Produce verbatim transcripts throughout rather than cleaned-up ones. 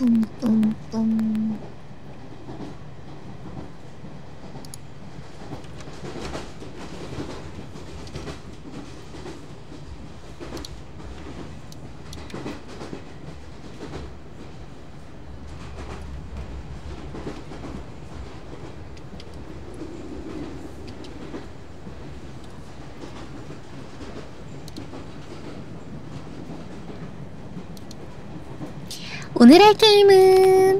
뚠뚠뚠. 오늘 할 게임은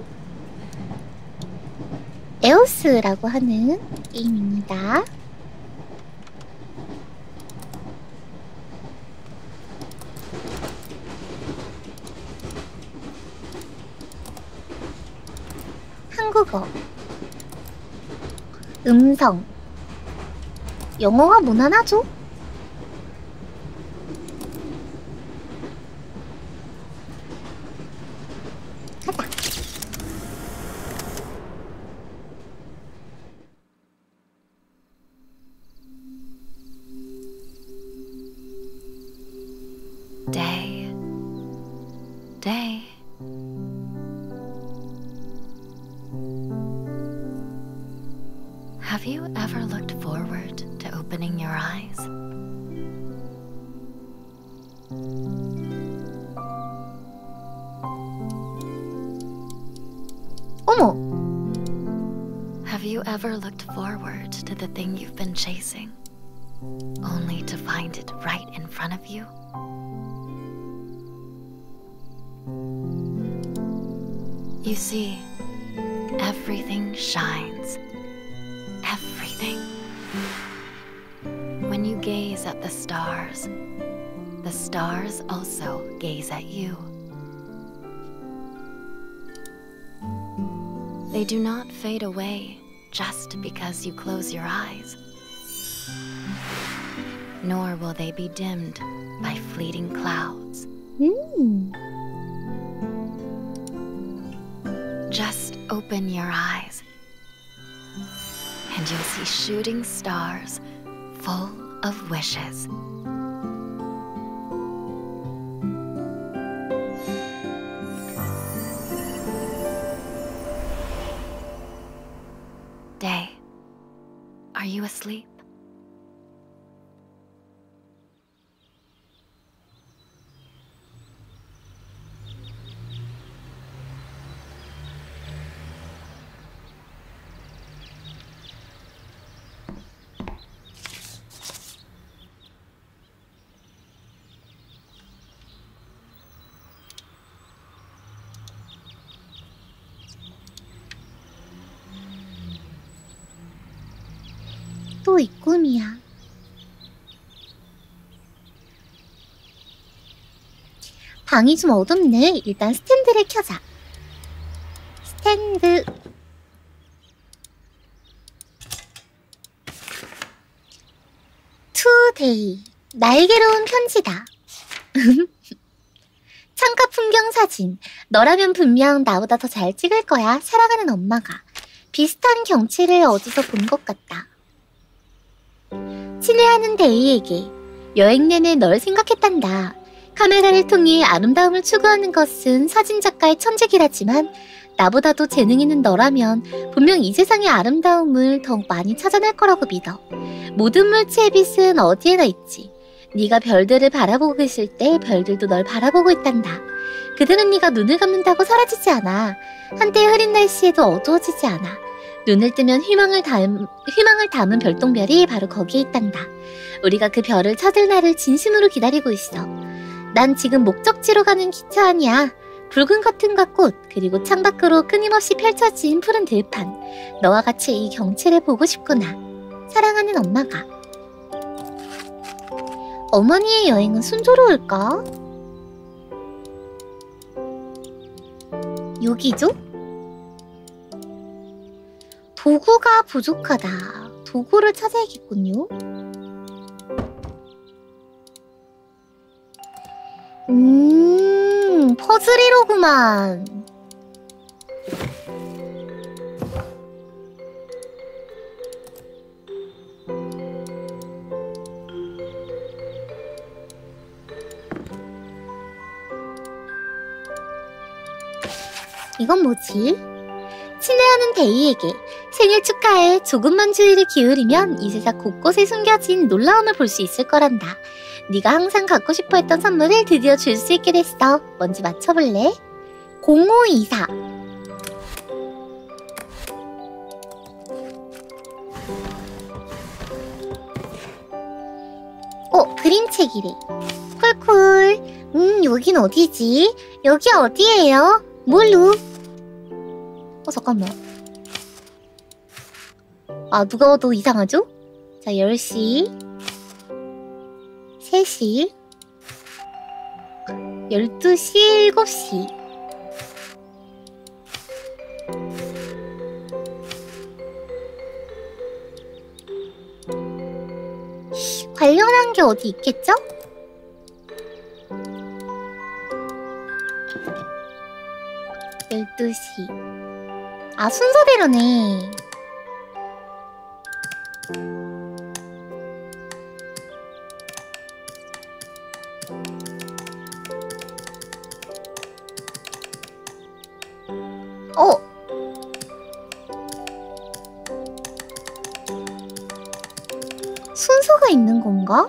에오스라고 하는 게임입니다. 한국어, 음성, 영어가 무난하죠? 가자. Day, day. Have you ever looked forward to opening your eyes? 어머! Have you ever looked forward to the thing you've been chasing, only to find it right in front of you? You see, everything shines. Everything. When you gaze at the stars, the stars also gaze at you. They do not fade away just because you close your eyes, nor will they be dimmed by fleeting clouds. 음. Just open your eyes, and you'll see shooting stars full of wishes. Day, are you asleep? 또 이 꿈이야. 방이 좀 어둡네. 일단 스탠드를 켜자. 스탠드. 투데이. 나에게로운 편지다. 창가 풍경 사진. 너라면 분명 나보다 더 잘 찍을 거야. 사랑하는 엄마가. 비슷한 경치를 어디서 본 것 같다. 친애하는 데이에게 여행 내내 널 생각했단다. 카메라를 통해 아름다움을 추구하는 것은 사진작가의 천직이라지만 나보다도 재능 있는 너라면 분명 이 세상의 아름다움을 더욱 많이 찾아낼 거라고 믿어. 모든 물체의 빛은 어디에나 있지. 네가 별들을 바라보고 있을 때 별들도 널 바라보고 있단다. 그들은 네가 눈을 감는다고 사라지지 않아. 한때 흐린 날씨에도 어두워지지 않아. 눈을 뜨면 희망을 담, 희망을 담은 별똥별이 바로 거기에 있단다. 우리가 그 별을 찾을 날을 진심으로 기다리고 있어. 난 지금 목적지로 가는 기차 안이야. 붉은 커튼과 꽃, 그리고 창밖으로 끊임없이 펼쳐진 푸른 들판. 너와 같이 이 경치를 보고 싶구나. 사랑하는 엄마가. 어머니의 여행은 순조로울까? 여기죠? 도구가 부족하다. 도구를 찾아야겠군요. 음, 퍼즐이로구만. 이건 뭐지? 친애하는 데이에게 생일 축하해. 조금만 주의를 기울이면 이 세상 곳곳에 숨겨진 놀라움을 볼 수 있을 거란다. 네가 항상 갖고 싶어 했던 선물을 드디어 줄 수 있게 됐어. 뭔지 맞춰볼래? 공오이사. 어, 그림책이래. 쿨쿨. 음, 여긴 어디지? 여기 어디예요? 뭘로? 어, 잠깐만. 아, 누가 와도 이상하죠? 자, 열 시, 세 시, 열두 시, 일곱 시. 관련한 게 어디 있겠죠? 열두 시. 아, 순서대로네. 어! 순서가 있는 건가?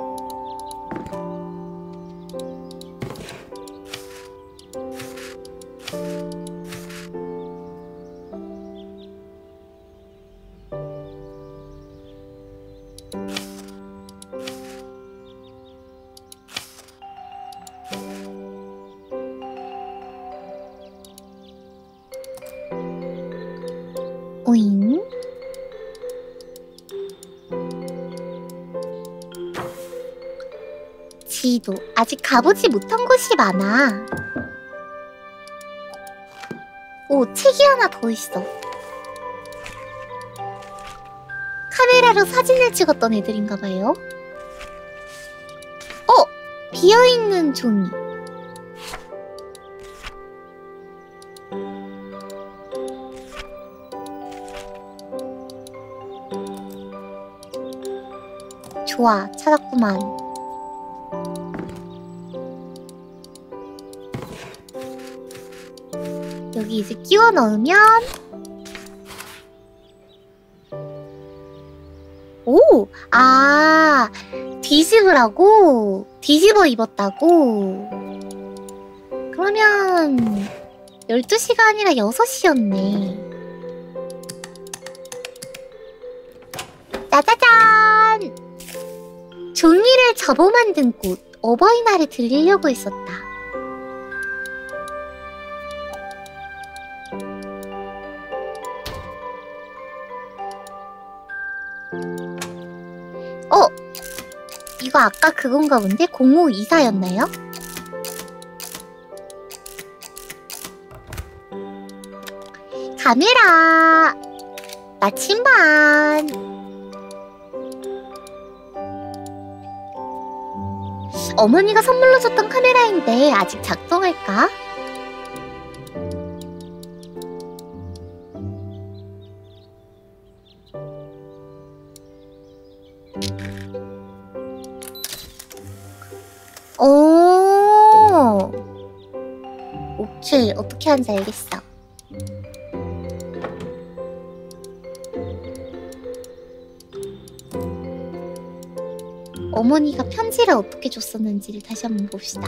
오잉? 지도 아직 가보지 못한 곳이 많아. 오, 책이 하나 더 있어. 카메라로 사진을 찍었던 애들인가봐요. 어! 비어있는 종이. 좋아, 찾았구만. 여기 이제 끼워 넣으면 오! 아, 뒤집으라고? 뒤집어 입었다고? 그러면 열두 시가 아니라 여섯 시였네. 짜자잔! 종이를 접어 만든 꽃. 어버이날에 드리려고 했었다. 어! 이거 아까 그건가 본데? 공오이사였나요? 카메라! 나침반! 어머니가 선물로 줬던 카메라인데 아직 작동할까? 오, 오케이. 어떻게 하는지 알겠어. 어머니가 편지를 어떻게 줬었는지를 다시 한번 봅시다.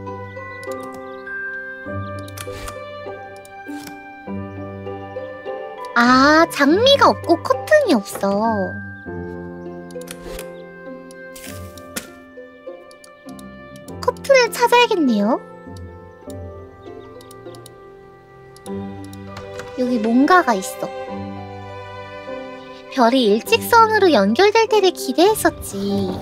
아, 장미가 없고 커튼이 없어. 커튼을 찾아야겠네요. 여기 뭔가가 있어. 별이 일직선으로 연결될 때를 기대했었지.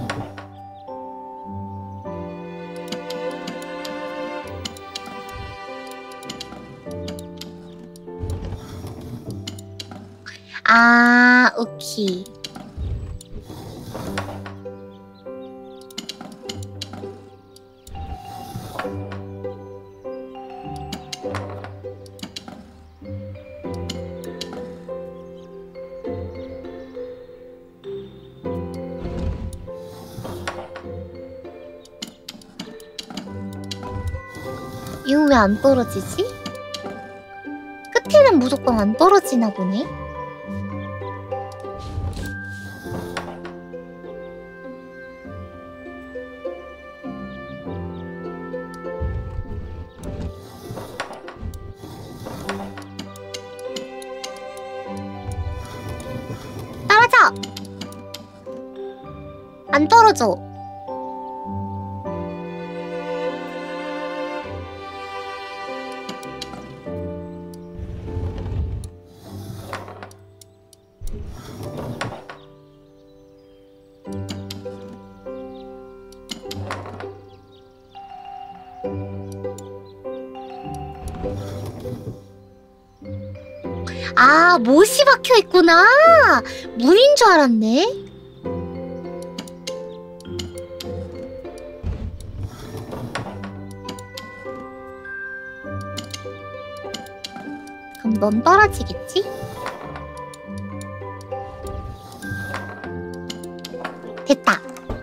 아, 오케이. 이거 왜 안 떨어지지? 여기는 무조건 안 떨어지나 보네. 떨어져! 안 떨어져. 아, 못이 박혀있구나. 문인 줄 알았네. 그럼 넌 떨어지겠지? 됐다.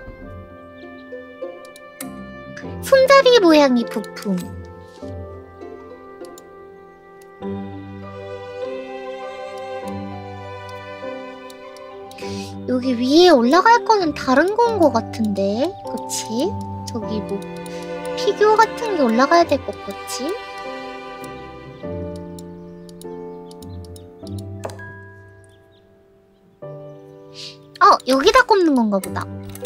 손잡이 모양의 부품. 여기 위에 올라갈 거는 다른 건 거 같은데, 그치? 저기 뭐 피규어 같은 게 올라가야 될 것 같지? 어, 여기다 꼽는 건가 보다.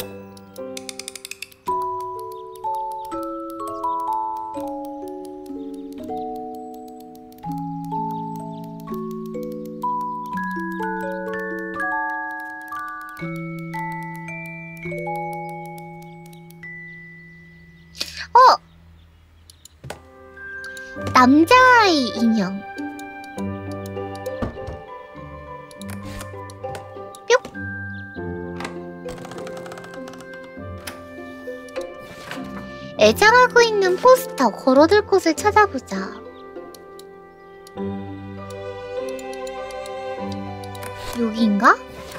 어! 남자아이 인형. 뿅! 애장하고 있는 포스터 걸어둘 곳을 찾아보자. 여긴가?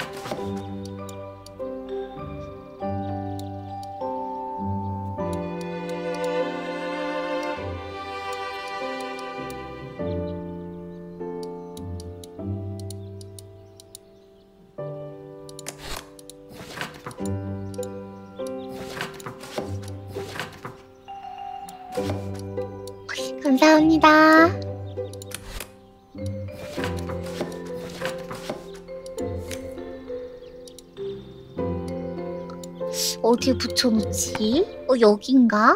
감사합니다. 어디에 붙여놓지? 어, 여긴가?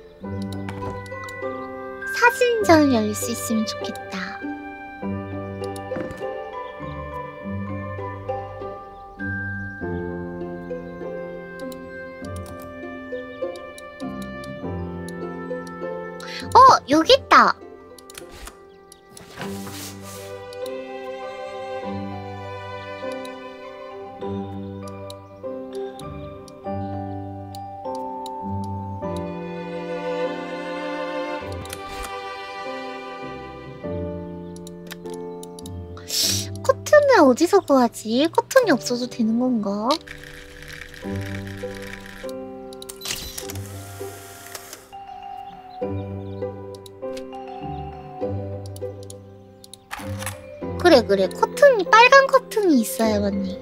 사진전을 열 수 있으면 좋겠다. 어! 여기 있다! 커튼을 어디서 구하지? 커튼이 없어도 되는 건가? 그래 그래, 커튼이, 빨간 커튼이 있어야만이.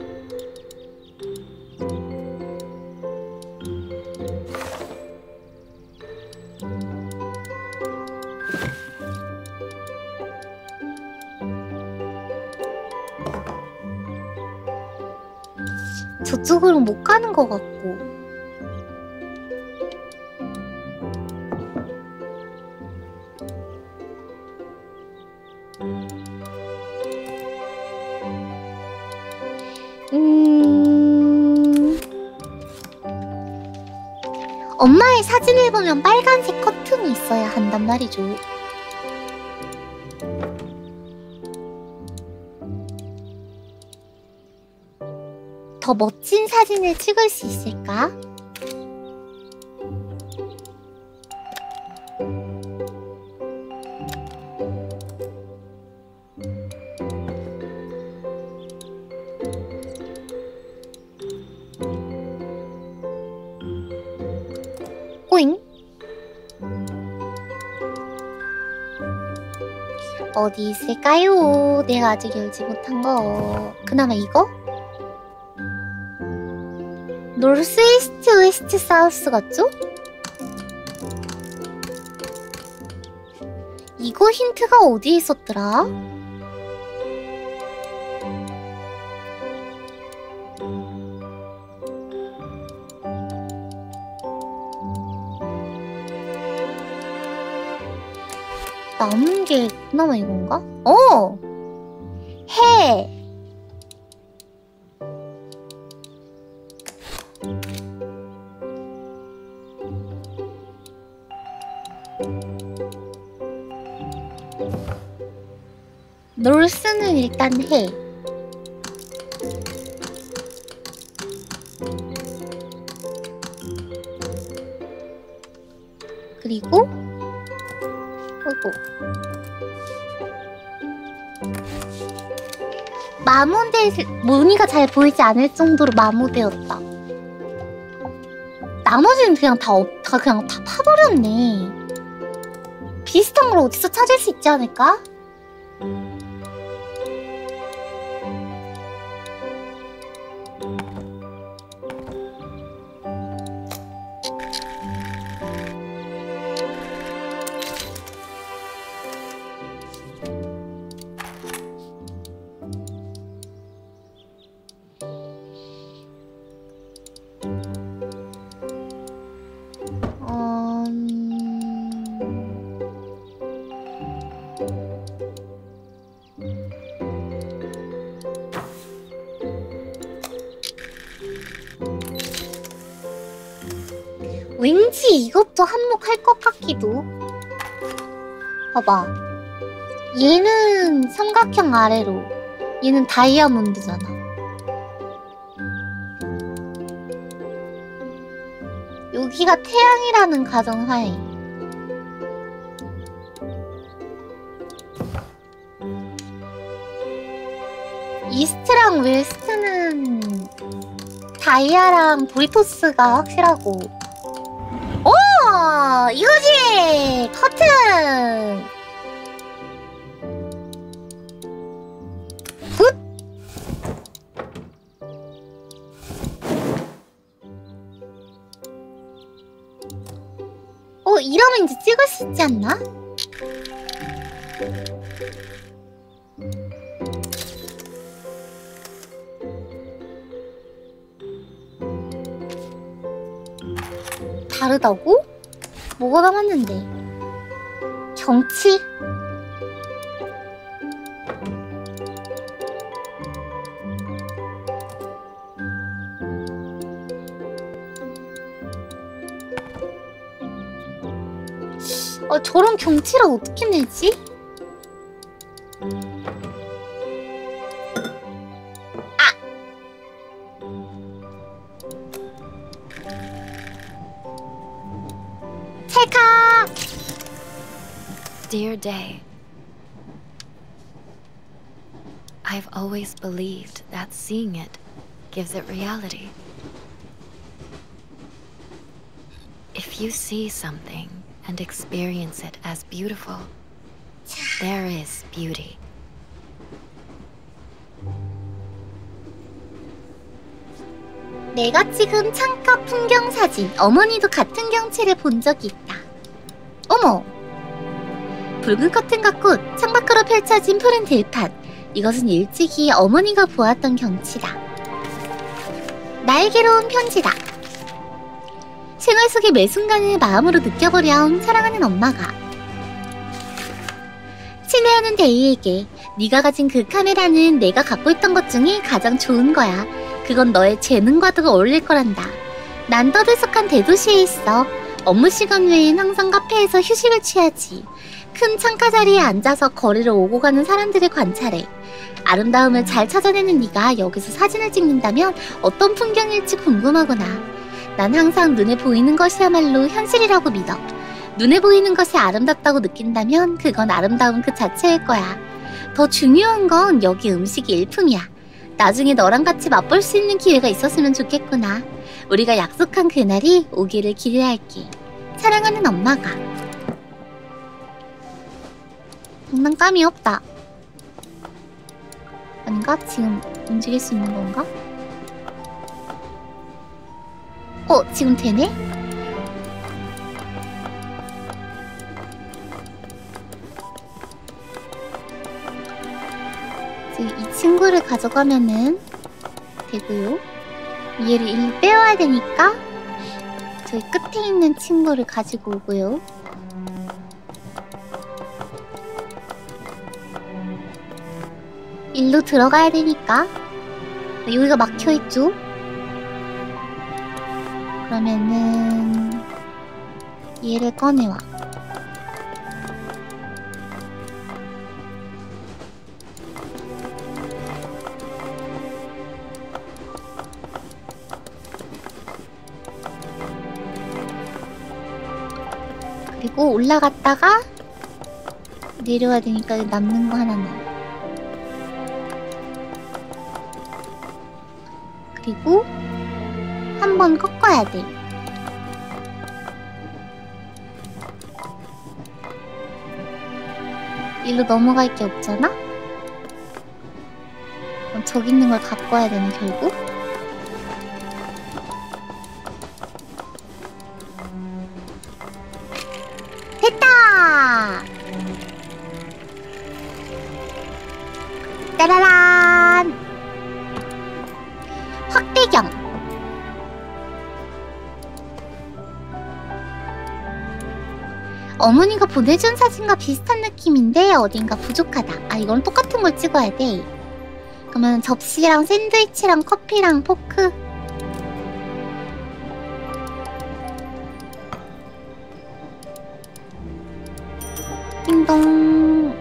저쪽으로 못 가는 것 같고. 음... 엄마의 사진을 보면 빨간색 커튼이 있어야 한단 말이죠. 더 멋진 사진을 찍을 수 있을까? 꼬잉? 어디 있을까요? 내가 아직 열지 못한 거. 그나마 이거? 노스 이스트 웨스트 사우스 같죠? 이거 힌트가 어디에 있었더라? 남은 게 그나마 이건가? 어! 해! 놀스는 일단 해. 그리고 어이구. 마모대 무늬가 잘 보이지 않을 정도로 마모되었다. 나머지는 그냥 다, 없, 다 그냥 다 파버렸네. 비슷한 걸 어디서 찾을 수 있지 않을까? 왠지 이것도 한몫할 것 같기도. 봐봐. 얘는 삼각형 아래로, 얘는 다이아몬드잖아. 여기가 태양이라는 가정하에 이스트랑 웨스트는 다이아랑 브리토스가 확실하고. 오! 이거지! 커튼! 굿! 어, 이러면 이제 찍을 수 있지 않나? 다르다고? 뭐가 남았는데? 경치? 어, 저런 경치를 어떻게 내지? Dear Day, I've always believed that seeing it gives it reality. If you see something and experience it as beautiful, there is beauty. 내가 찍은 창가 풍경 사진. 어머니도 같은 경치를 본 적이 있다. 어머! 붉은 커튼과 꽃, 창밖으로 펼쳐진 푸른 들판. 이것은 일찍이 어머니가 보았던 경치다. 나에게로 온 편지다. 생활 속의 매 순간을 마음으로 느껴보렴. 사랑하는 엄마가. 친애하는 데이에게 네가 가진 그 카메라는 내가 갖고 있던 것 중에 가장 좋은 거야. 그건 너의 재능과도 어울릴 거란다. 난 떠들썩한 대도시에 있어. 업무 시간 외엔 항상 카페에서 휴식을 취하지. 큰 창가 자리에 앉아서 거리를 오고 가는 사람들을 관찰해. 아름다움을 잘 찾아내는 네가 여기서 사진을 찍는다면 어떤 풍경일지 궁금하구나. 난 항상 눈에 보이는 것이야말로 현실이라고 믿어. 눈에 보이는 것이 아름답다고 느낀다면 그건 아름다움 그 자체일 거야. 더 중요한 건 여기 음식이 일품이야. 나중에 너랑 같이 맛볼 수 있는 기회가 있었으면 좋겠구나. 우리가 약속한 그날이 오기를 기대할게. 사랑하는 엄마가. 장난감이 없다. 아닌가? 지금 움직일 수 있는 건가? 어, 지금 되네? 지금 이 친구를 가져가면은 되고요. 얘를 일로 빼와야 되니까 저기 끝에 있는 친구를 가지고 오고요. 일로 들어가야 되니까 여기가 막혀있죠? 그러면은 얘를 꺼내와. 그리고 올라갔다가 내려와야 되니까 남는 거 하나 넣어. 그리고 한 번 꺾어야 돼. 일로 넘어갈 게 없잖아? 그럼 저기 있는 걸 갖고 와야 되네, 결국. 됐다! 따라란! 확대경! 어머니가 보내준 사진과 비슷한 느낌인데 어딘가 부족하다. 아, 이건 똑같은 걸 찍어야 돼. 그러면 접시랑 샌드위치랑 커피랑 포크. 띵동.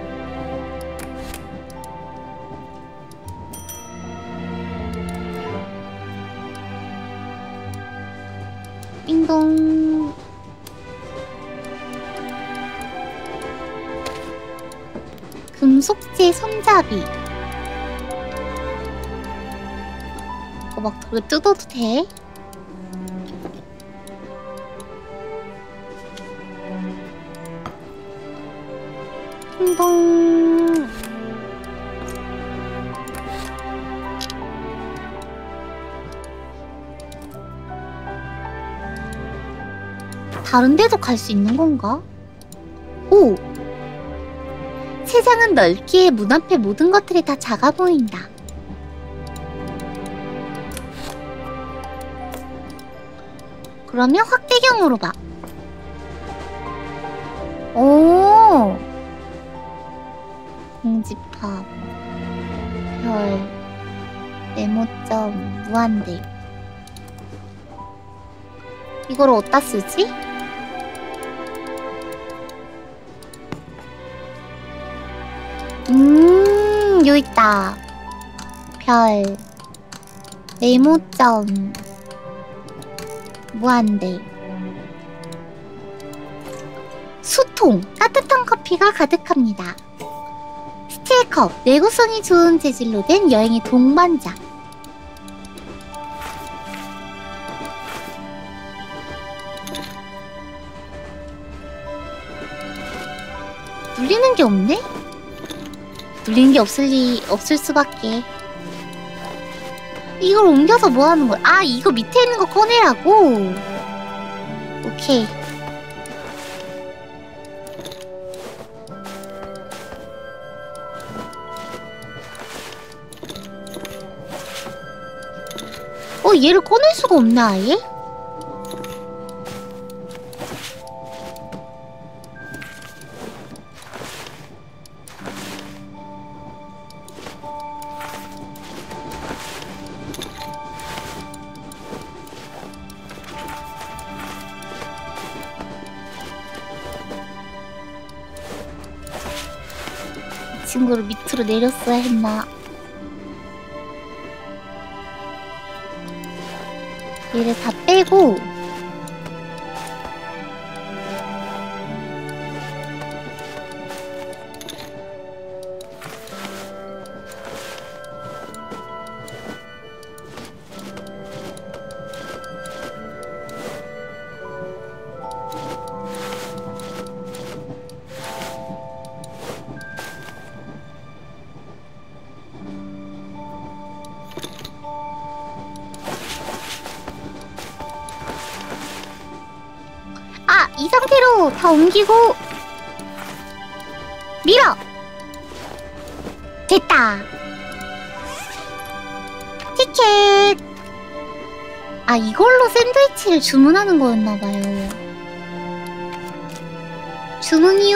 띵동. 금속재 손잡이. 이거 막 그거 뜯어도 돼? 띵동. 다른 데도 갈 수 있는 건가? 오! 세상은 넓기에 문 앞의 모든 것들이 다 작아 보인다. 그러면 확대경으로 봐. 오! 공집합, 별, 메모점, 무한대. 이걸 어디다 쓰지? 음, 여기 있다. 별, 메모점, 무한대. 수통, 따뜻한 커피가 가득합니다. 스틸컵, 내구성이 좋은 재질로 된 여행의 동반자. 눌리는 게 없네? 눌리는 게 없을 리, 없을 수밖에. 이걸 옮겨서 뭐 하는 거야? 아, 이거 밑에 있는 거 꺼내라고? 오케이. 어, 얘를 꺼낼 수가 없네, 아예? 친구를 밑으로 내렸어야 했나. 얘를 다 빼고 이 상태로 다 옮기고 밀어! 됐다! 티켓! 아, 이걸로 샌드위치를 주문하는 거였나봐요. 주문이요!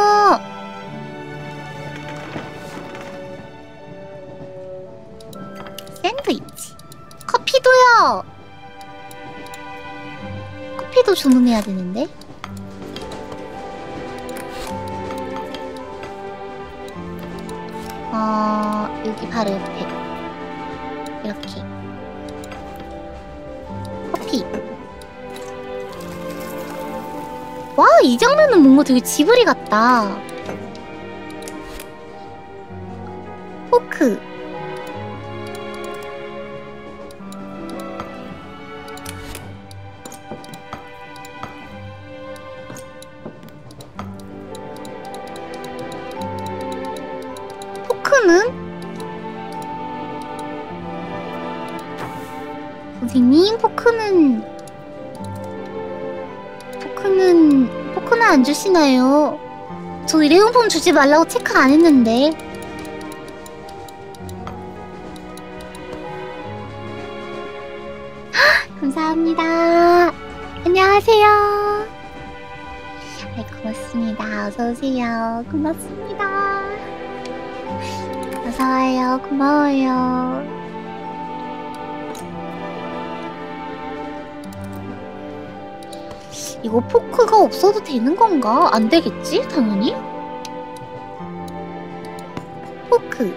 샌드위치. 커피도요! 커피도 주문해야 되는데? 어... 여기 바로 옆에 이렇게 커피. 와, 이 장면은 뭔가 되게 지브리 같다. 포크. 포크는? 선생님, 포크는... 포크는... 포크는 안 주시나요? 저 일회용품 주지 말라고 체크 안 했는데. 감사합니다. 안녕하세요. 네, 고맙습니다. 어서오세요. 고맙습니다. 어서와요. 고마워요. 이거 포크가 없어도 되는 건가? 안 되겠지? 당연히? 포크.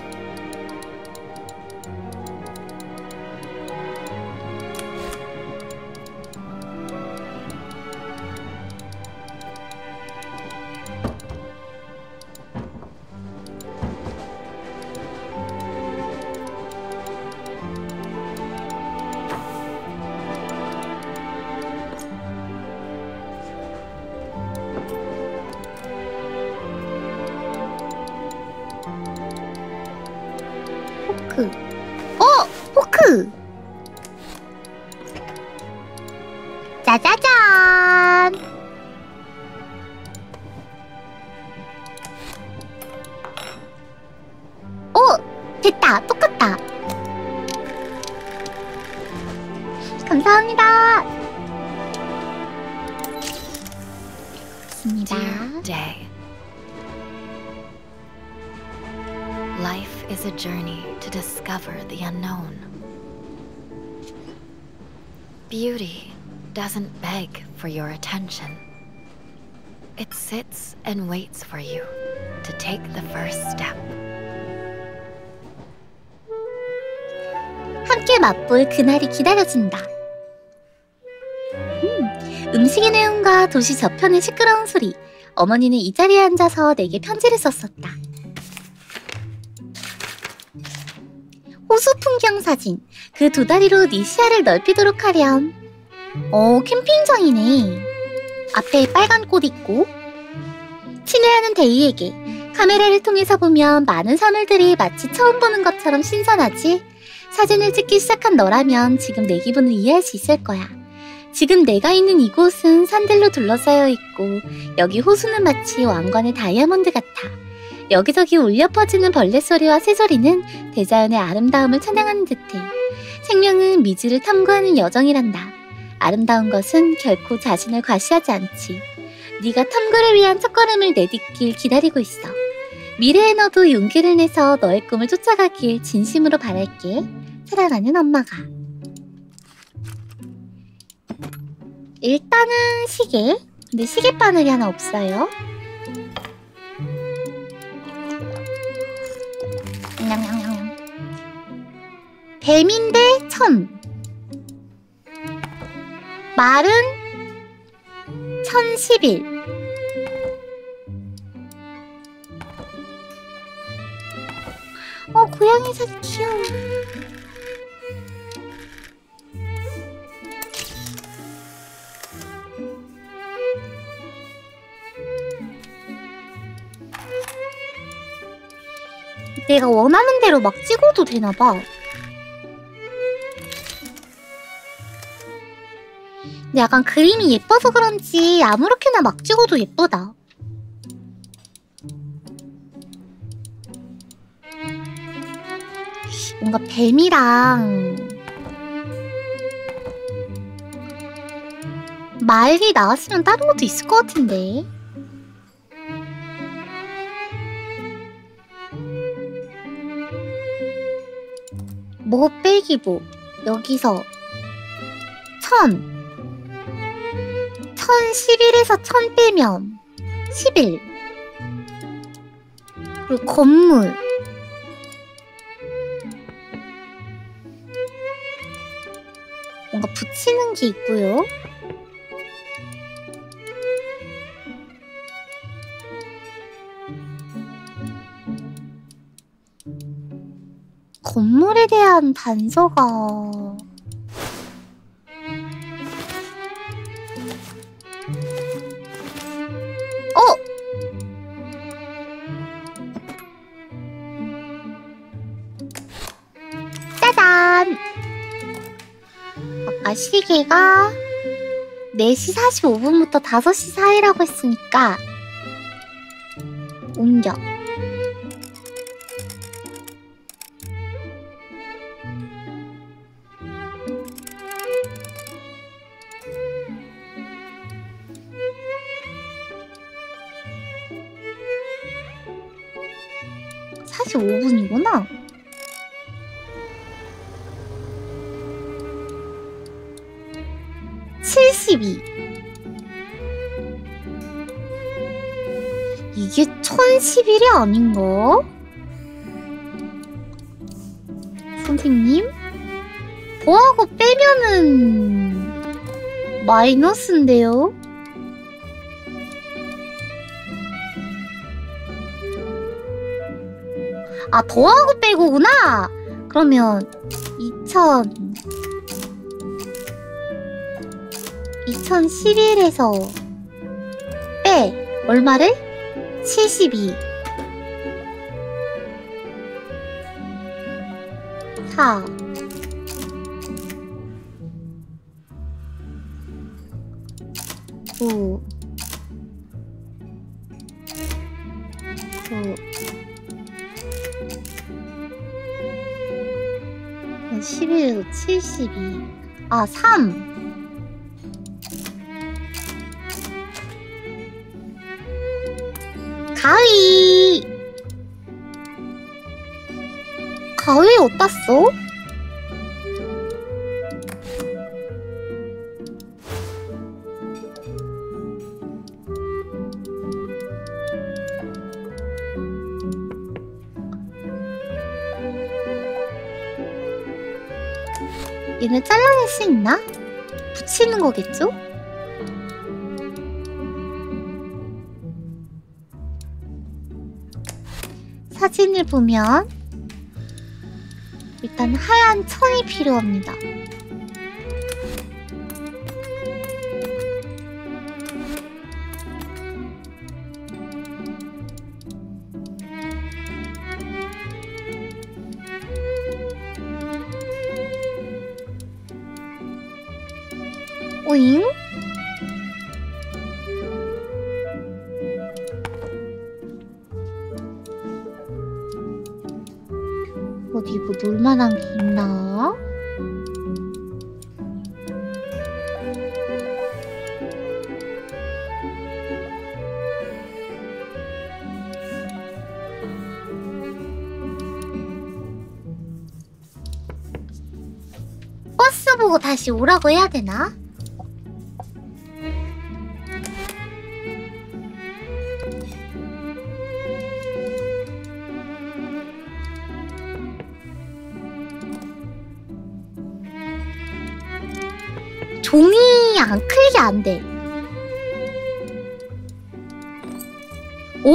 포크. 어! 포크! 짜자잔! 어! 됐다! 똑같다! 감사합니다! 고맙습니다. Dear day. Life is a journey to discover the unknown. Beauty doesn't beg for your attention. It sits and waits for you to take the first step. 함께 맛볼 그날이 기다려진다. 음, 음식의 내용과 도시 저편의 시끄러운 소리. 어머니는 이 자리에 앉아서 내게 편지를 썼었다. 호수 풍경 사진. 그 두 다리로 네 시야를 넓히도록 하렴. 어, 캠핑장이네. 앞에 빨간 꽃 있고. 친애하는 데이에게. 카메라를 통해서 보면 많은 사물들이 마치 처음 보는 것처럼 신선하지? 사진을 찍기 시작한 너라면 지금 내 기분을 이해할 수 있을 거야. 지금 내가 있는 이곳은 산들로 둘러싸여 있고 여기 호수는 마치 왕관의 다이아몬드 같아. 여기저기 울려 퍼지는 벌레 소리와 새소리는 대자연의 아름다움을 찬양하는 듯해. 생명은 미지를 탐구하는 여정이란다. 아름다운 것은 결코 자신을 과시하지 않지. 네가 탐구를 위한 첫걸음을 내딛길 기다리고 있어. 미래의 너도 용기를 내서 너의 꿈을 쫓아가길 진심으로 바랄게. 사랑하는 엄마가. 일단은 시계. 근데 시계 바늘이 하나 없어요. 뱀인데 천. 말은 천십일. 어, 고양이 사진 귀여워. 내가 원하는 대로 막 찍어도 되나봐. 근데 약간 그림이 예뻐서 그런지 아무렇게나 막 찍어도 예쁘다. 뭔가 뱀이랑 말이 나왔으면 다른 것도 있을 것 같은데. 뭐 빼기 뭐 여기서 천 천십일에서 천 빼면 십일. 그리고 건물 뭔가 붙이는 게 있고요. 건물에 대한 단서가 어! 짜잔! 아까 시계가 네 시 사십오 분부터 다섯 시 사이라고 했으니까 옮겨. 사십오 분이구나. 칠십이. 이게 천십일이 아닌가? 선생님? 더하고 빼면은 마이너스인데요? 아, 더하고 빼고구나? 그러면 이천 이천십일에서 빼 얼마를? 칠십이 사 구 구 십일에서 칠십이. 아, 삼. 가위. 가위 어디다 써? 얘네 잘라낼 수 있나? 붙이는 거겠죠? 사진을 보면 일단 하얀 천이 필요합니다. 오잉? 어디 뭐 놀만한 게 있나? 버스 보고 다시 오라고 해야 되나? 종이 안 클릭이 안 돼. 오!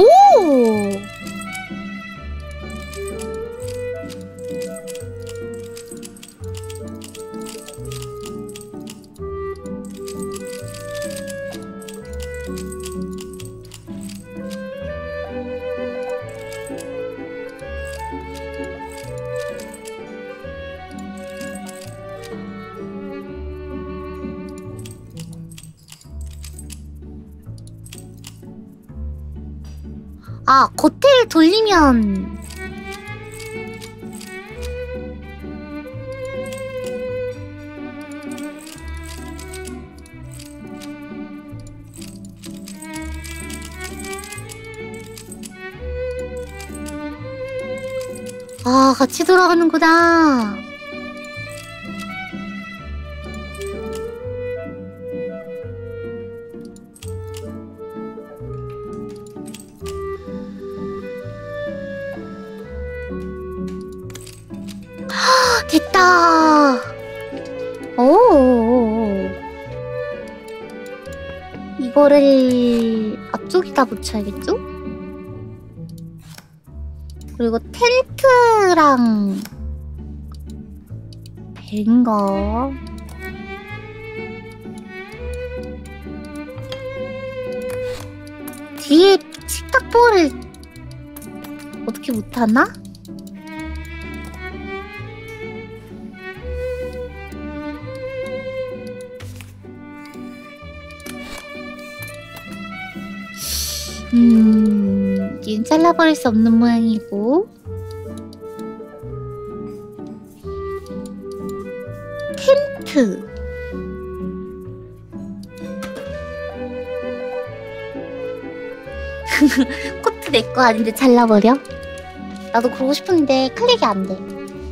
아, 겉에를 돌리면 아, 같이 돌아가는구나. 됐다. 오, 이거를 앞쪽에다 붙여야겠죠? 그리고 텐트랑 벤거 뒤에 식탁보를 어떻게 못하나? 음... 얘는 잘라버릴 수 없는 모양이고 텐트 코트 내 거 아닌데 잘라버려? 나도 그러고 싶은데 클릭이 안 돼.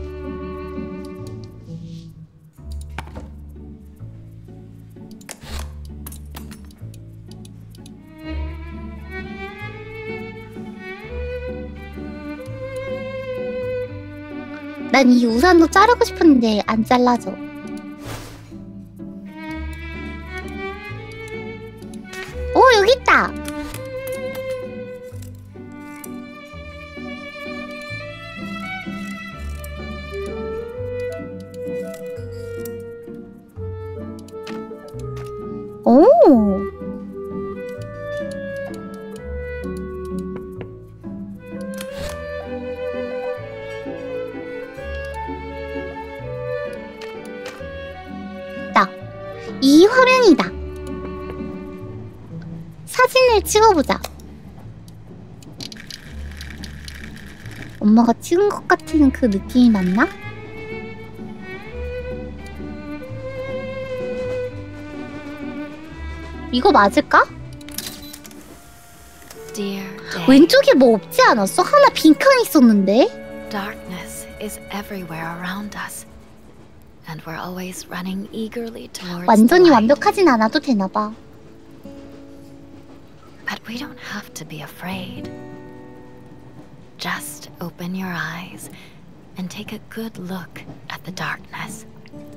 난 이 우산도 자르고 싶은데 안 잘라져. 오, 여기 있다. 오. 이 화면이다. 사진을 찍어보자. 엄마가 찍은 것 같은 그 느낌이 맞나? 이거 맞을까? 왼쪽에 뭐 없지 않았어? 하나 빈칸 있었는데? Darkness is everywhere around us. And we're always running eagerly towards 완전히 the light. 완벽하진 않아도 되나봐. But we don't have to be afraid. Just open your eyes and take a good look at the darkness.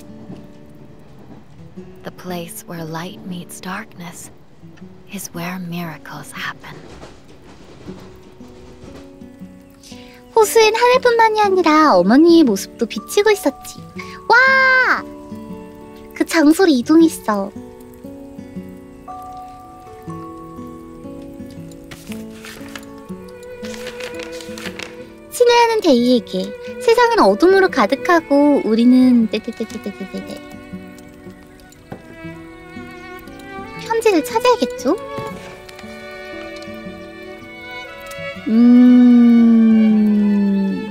The place where light meets darkness is where miracles happen. 호수엔 하늘뿐만이 아니라 어머니의 모습도 비치고 있었지. 와! 그 장소로 이동했어. 친애하는 데이에게 세상은 어둠으로 가득하고 우리는 떼떼떼떼떼떼떼 편지를 찾아야겠죠? 음...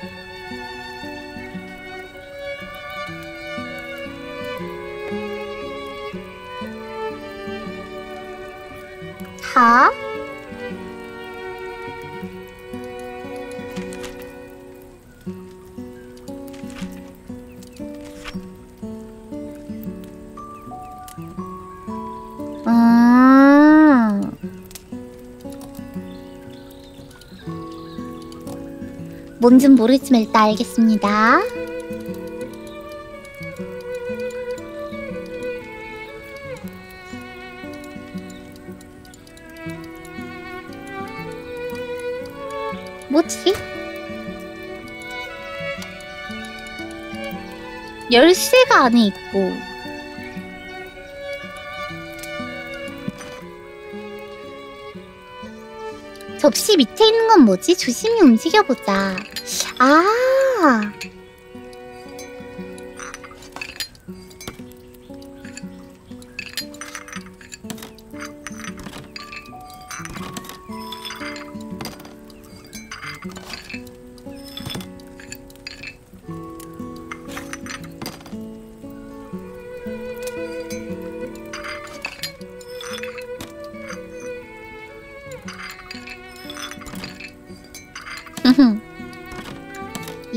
자, 음... 뭔진 모르지만 일단 알겠습니다. 뭐지? 열쇠가 안에 있고 접시 밑에 있는 건 뭐지? 조심히 움직여보자. 아,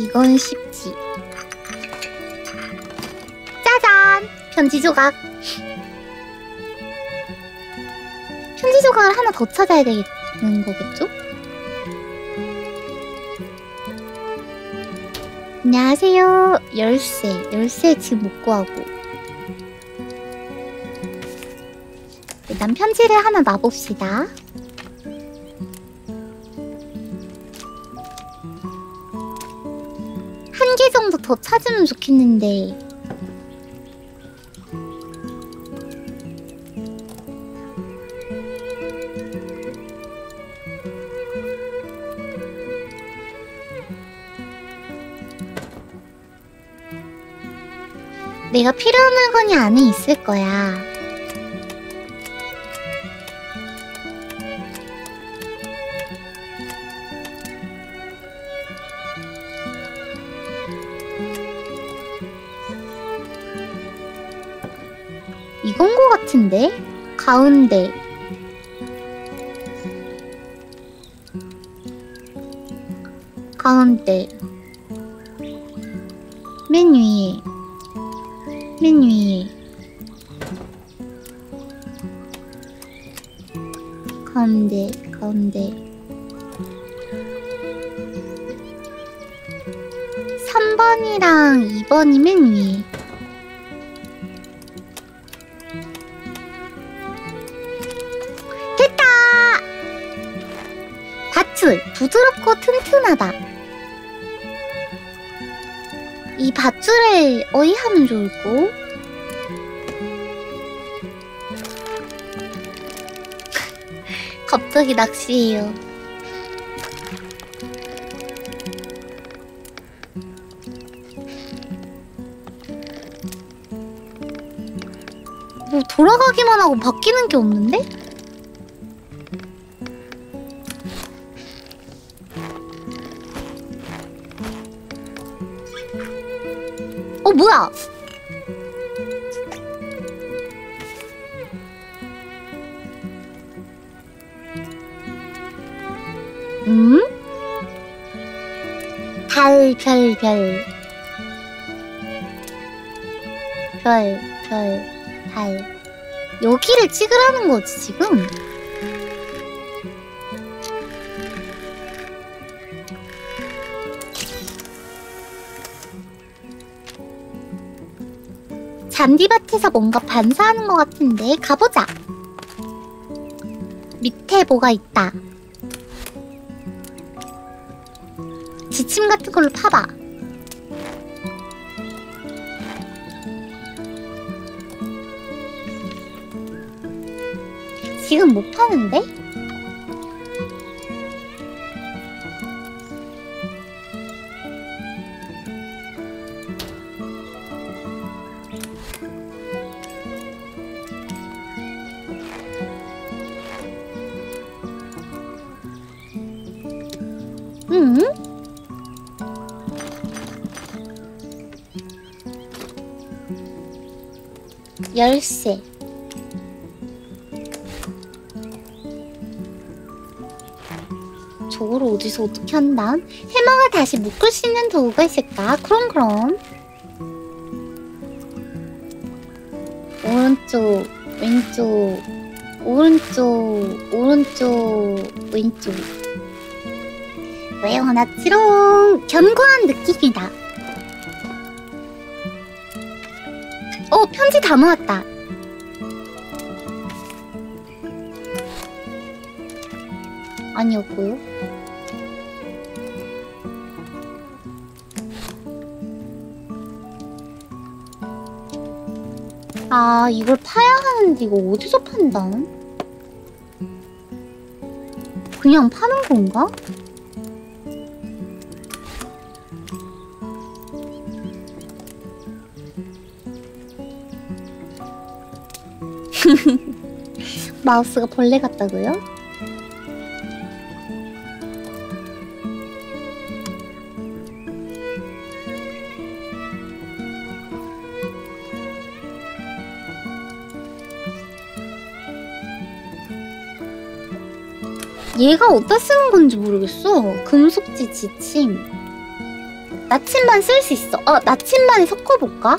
이건 쉽지. 짜잔! 편지 조각. 편지 조각을 하나 더 찾아야 되는 거겠죠? 안녕하세요. 열쇠. 열쇠 지금 못 구하고. 일단 편지를 하나 놔봅시다. 한 개 정도 더 찾으면 좋겠는데. 내가 필요한 물건이 안에 있을 거야. 이건 거 같은데? 가운데. 가운데. 맨 위에. 맨 위에. 가운데, 가운데. 삼 번이랑 이 번이 맨 위에. 됐다! 밧줄, 부드럽고 튼튼하다. 이 밧줄을 어디 하면 좋을꼬? 갑자기 낚시해요. 뭐 돌아가기만 하고 바뀌는 게 없는데? 어, 뭐야? 음? 달, 별, 별. 별, 별, 달. 여기를 찍으라는 거지, 지금? 잔디밭에서 뭔가 반사하는 것 같은데 가보자. 밑에 뭐가 있다. 지침 같은 걸로 파봐. 지금 못 파는데? 응? 열쇠. 저걸 어디서 어떻게 한다? 해머가 다시 묶을 수 있는 도구가 있을까? 그럼 그럼. 오른쪽, 왼쪽, 오른쪽, 오른쪽, 왼쪽. 왜 화났지롱? 견고한 느낌이다. 어, 편지 다 모았다. 아니었고요. 아, 이걸 파야 하는데 이거 어디서 판다? 그냥 파는 건가? 마우스가 벌레 같다고요? 얘가 어디다 쓰는 건지 모르겠어. 금속지 지침. 나침반 쓸 수 있어. 어, 나침반에 섞어볼까?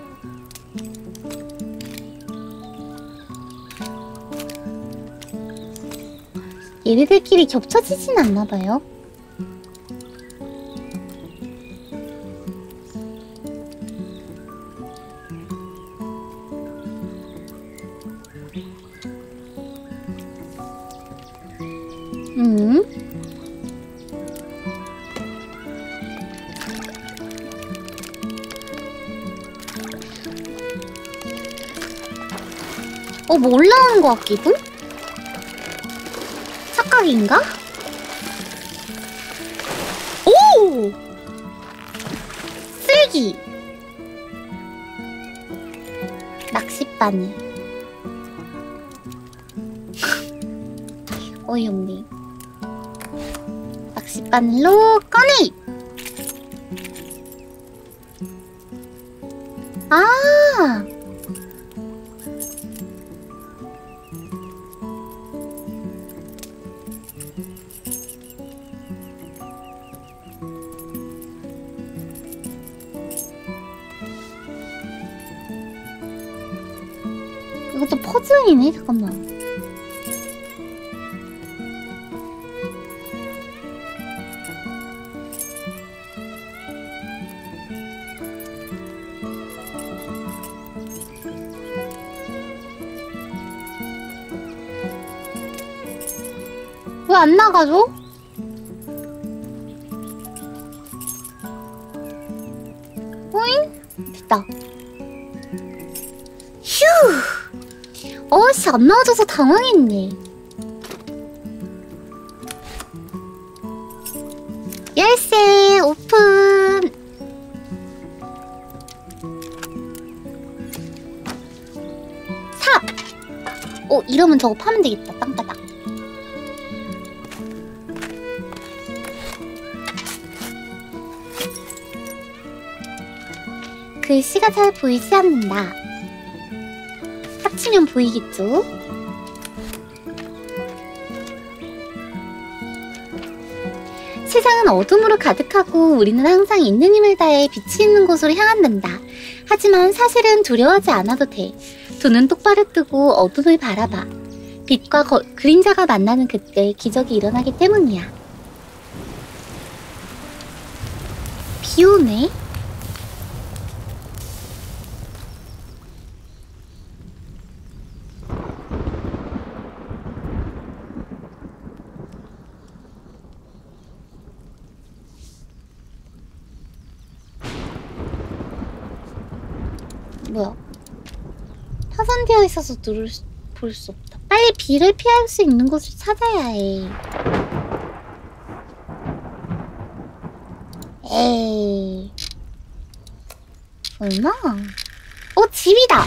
얘네들끼리 겹쳐지진 않나봐요. 음. 어, 뭐 올라오는 것 같기도? 착각인가? 오! 쓰레기! 낚싯바늘. 어이없네. 낚싯바늘로 꺼내! 아! 이것도 퍼즐이네? 잠깐만. 왜 안 나가죠? 오잉? 됐다. 휴! 어씨, 안 나와줘서 당황했네. 열쇠 오픈. 삽! 어, 이러면 저거 파면 되겠다. 땅바닥. 글씨가 잘 보이지 않는다. 합치면 보이겠죠? 세상은 어둠으로 가득하고 우리는 항상 있는 힘을 다해 빛이 있는 곳으로 향한단다. 하지만 사실은 두려워하지 않아도 돼. 두 눈 똑바로 뜨고 어둠을 바라봐. 빛과 거, 그림자가 만나는 그때 기적이 일어나기 때문이야. 비 오네? 뭐야? 파손되어 있어서 누를 수, 볼 수 없다. 빨리 비를 피할 수 있는 곳을 찾아야 해. 에이. 얼마? 어, 집이다!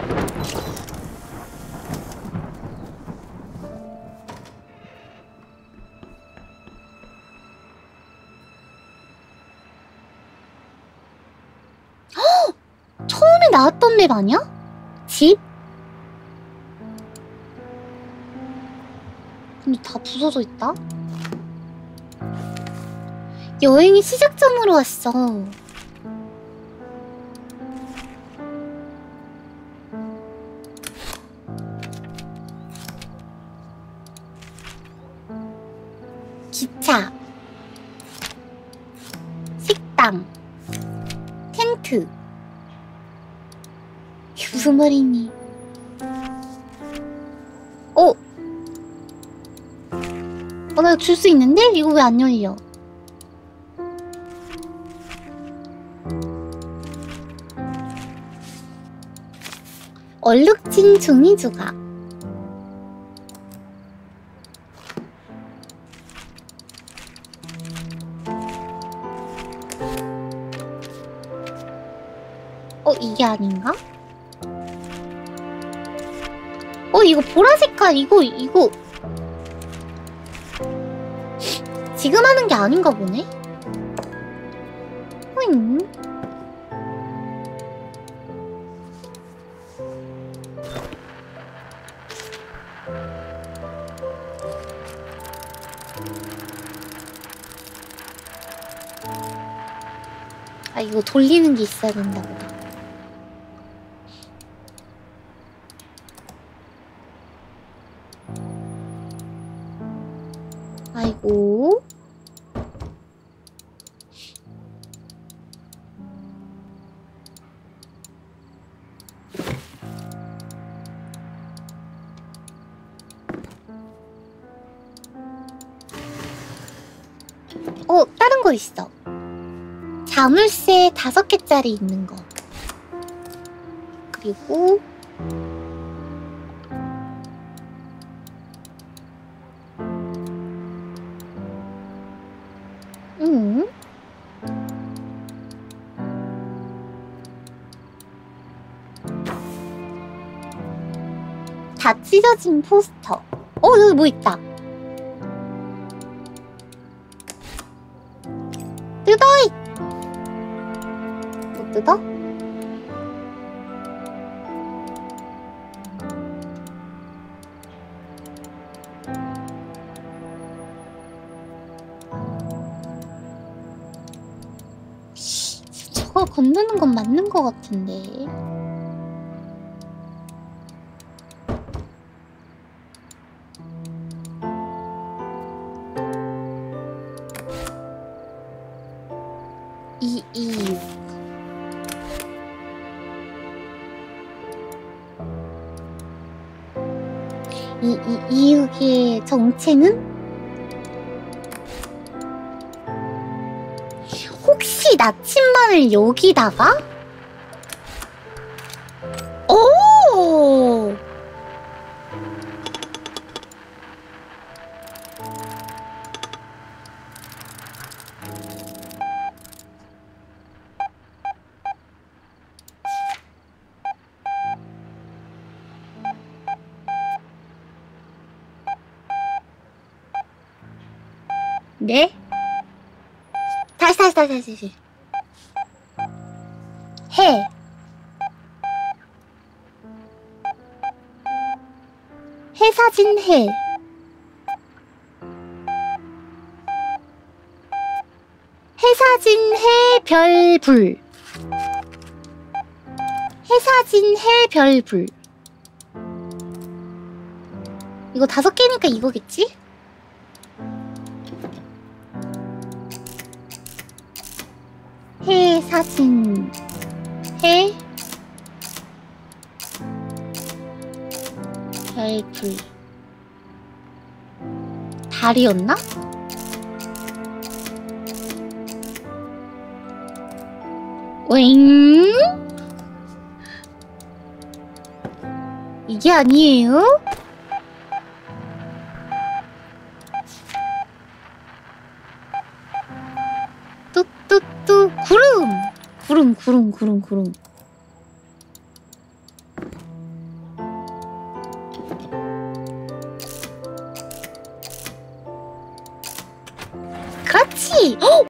헉! 처음에 나왔던 맵 아니야? 집? 근데 다 부서져 있다? 여행이 시작점으로 왔어. 기차, 식당, 텐트. 이게 무슨 말이니? 어? 어, 나 줄 수 있는데? 이거 왜 안 열려? 얼룩진 종이 조각. 어, 이게 아닌가? 어, 이거 보라색깔, 이거, 이거. 지금 하는 게 아닌가 보네? 호잉. 이거 돌리는 게 있어야 된다 보다. 아이고. 어, 다른 거 있어. 자물쇠 다섯 개짜리 있는 거. 그리고 음. 다 찢어진 포스터. 어, 여기 뭐 있다. 뜯어잇! 못 뜯어? 저걸 건드는 건 맞는 것 같은데. 이, 이, 이, 이, 이육의 정체는? 혹시 나침반을 여기다가? 오! 네? 다시 다시 다시 다시 해 해사진 해 해사진 해 별불 해사진 해 별불 이거 다섯 개니까 이거겠지? 해 사진 해 별불 달이었나? 웽? 이게 아니에요? 뚜뚜뚜 구름! 구름 구름 구름 구름 그렇지! 헉!